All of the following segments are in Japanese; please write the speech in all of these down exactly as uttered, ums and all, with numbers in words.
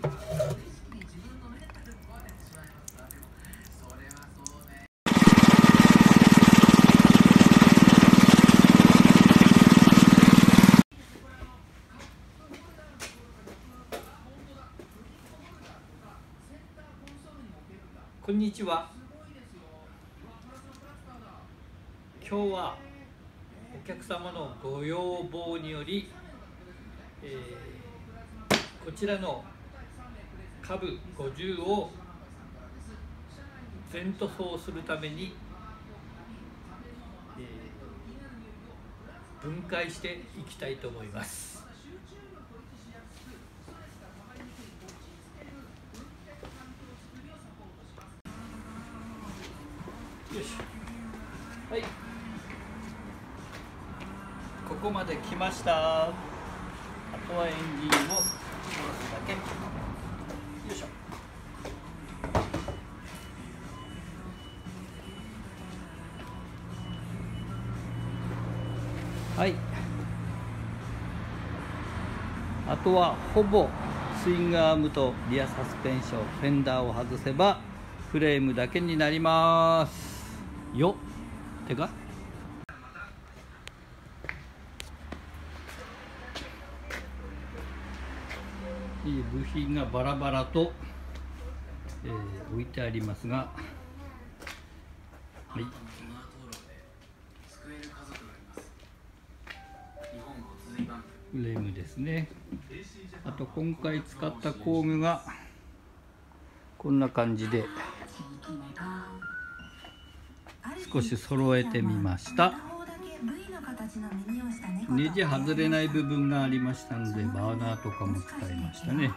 こんにちは。今日はお客様のご要望により、えー、こちらの株ごじゅうを全塗装するために、えー、分解していきたいと思います。よいしょ。はい、ここまで来ました。あとはエンジンを下ろすだけ。よいしょ。はい、あとはほぼスイングアームとリアサスペンション、フェンダーを外せばフレームだけになりますよ。てかいい部品がバラバラと、えー、置いてありますが、はい、フレームですね。あと今回使った工具がこんな感じで少し揃えてみました。ネジ外れない部分がありましたのでバーナーとかも使いましたね。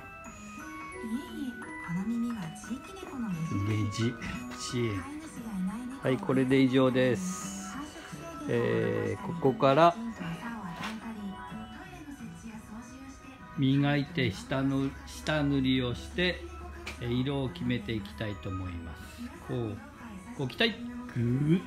ネジチェーン、はい、これで以上です。えー、ここから磨いて下の下塗りをして色を決めていきたいと思います。こうご期待。グー、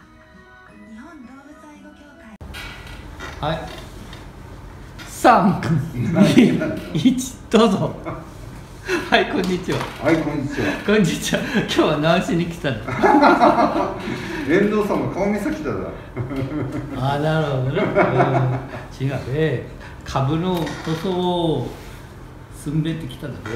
はい、さん、に、いち、どうぞ。はい、こんにちは。 はい、こんにちは。 こんにちは。今日は何しに来たの？ 遠藤さんの顔見先だだ。 ああ、なるほどね。うん、違う、えー、株の塗装をすんべってきたので、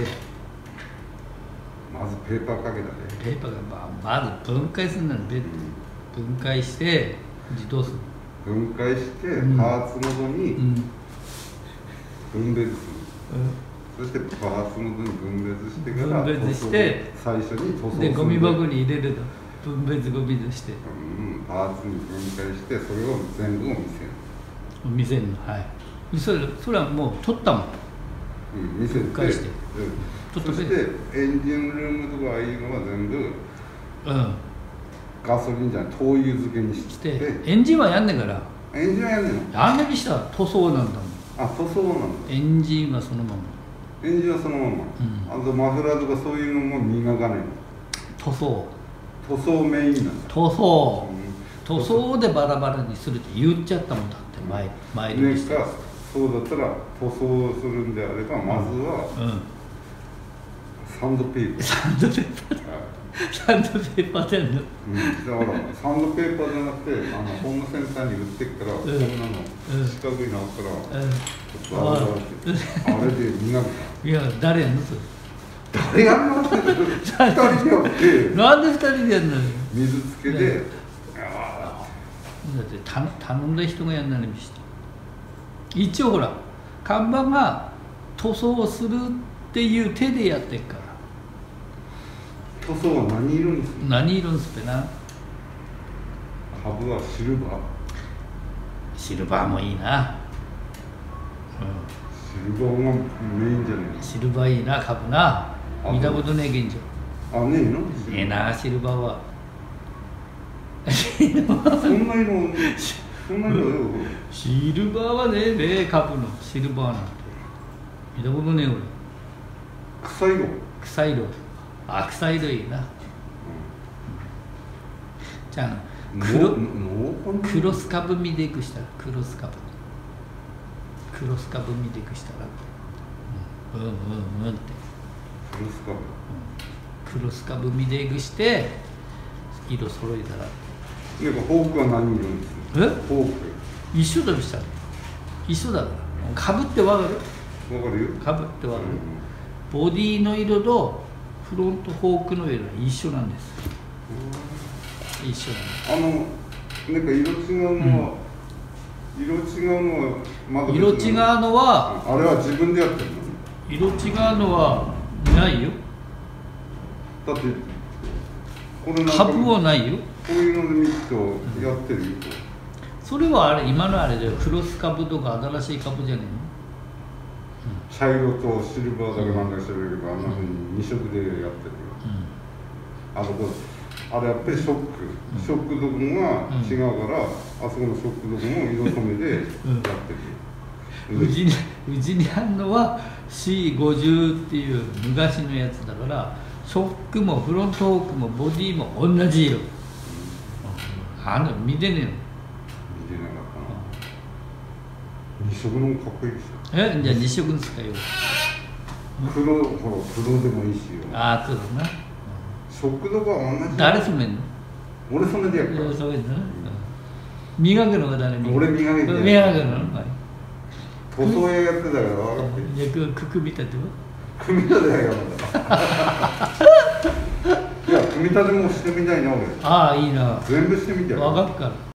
まずペーパーかけたね。 ペーパーがまあまず分解するのに、分解してどうする？ 分解してパーツごとに分別する。うん、そしてパーツごとに分別してから分別して最初に塗装する。 でゴミ箱に入れるの。分別ゴミとして、 うん、パーツに分解してそれを全部を見せる。 見せるの、はい。それそれはもう取ったもん。 うん、見せて。分解して。うん、そしてエンジンルームとかああいうのは全部。うん。ガソリンじゃない、灯油漬けにしてエンジンはやんねんから。 エンジンはやんねんの？ やんねんにしたら塗装なんだもん。 あ、塗装なんだ。 エンジンはそのまま。 エンジンはそのまま、うん、あとマフラーとかそういうのも磨かないの？塗装塗装メインなんだ。塗装、うん、塗装でバラバラにするって言っちゃったもんだって前前にして。 かそうだったら塗装するんであればまずは、うん、サンドペーパーサンドペーパーサンドペーパーでやるの、 うん、だからサンドペーパーじゃなくてあのホームセンターに売ってっから、うん、こんなの四角いのあったら、うん、ちょっとあれあれで磨く。 いや誰やんのそれ？ 誰やんの？ふたりでやってなんでふたりでやんの？ 水つけて、だって頼んだ人がやんなに見して一応ほら看板が塗装をするっていう手でやってっから。 塗装は何色にする？ 何色にするな。 株はシルバー。 シルバーもいいな。 うん、シルバーがメインじゃない。 シルバーいいな、株な。見たことねえ現状。 あ、ねえの？ ええな、シルバーは。 そんな色、そんな色よ。 シルバーはねえべ、株のシルバーなんて。見たことねえ俺。 草色。 草色。あ、草色いいな。うん、じゃあ黒クロス株見ていくしたらクロス株クロス株見ていくしたらうんうんうんうんってクロスカブクロス株見でぐして色揃えたらなんかフォークは何色ですか？ えフォーク一緒だべしたら一緒だから株ってわかる？ わかるよ。 株ってわかる、うん、ボディの色とフロントフォークの色は一緒なんです、うん、一緒なんです。 あのなんか色違うのは、うん、色違うのはまだ色違うのはあれは自分でやってるの？ 色違うのはないよ。 だってこれなんか株はないよ。 こういうので見るとやってるよ、うん、 それはあれ今のあれだよ。クロス株とか新しい株じゃないの、うん、 茶色とシルバーだけなんかしてるけど、あんなふうにに色でやってるよ、うん、あそこあれやっぱりショック、うん、ショック度分が違うから、うん、あそこのショック度分を色染めでやってるよ、 うちにうちにあるのは シーごじゅう っていう昔のやつだからショックもフロントフォークもボディも同じ色、うん、あの見てねえの。 見てなかったな、うん、に色のもかっこいいでしょ。 えじゃあに色使いよう。 黒、ほら黒でもいいしよ。 ああ黒な、 ショック度が同じ。 誰染めんの？ 俺染めてやるから。 染めんの、うん、磨くのが誰？ 俺磨いてやる。 磨くの？ 塗装屋やってたから分かってる。 じゃあ組み立ては？ 組み立てはやだ。いや組み立てもしてみたいな俺。 ああいいな。 全部してみてやる。 分かるから。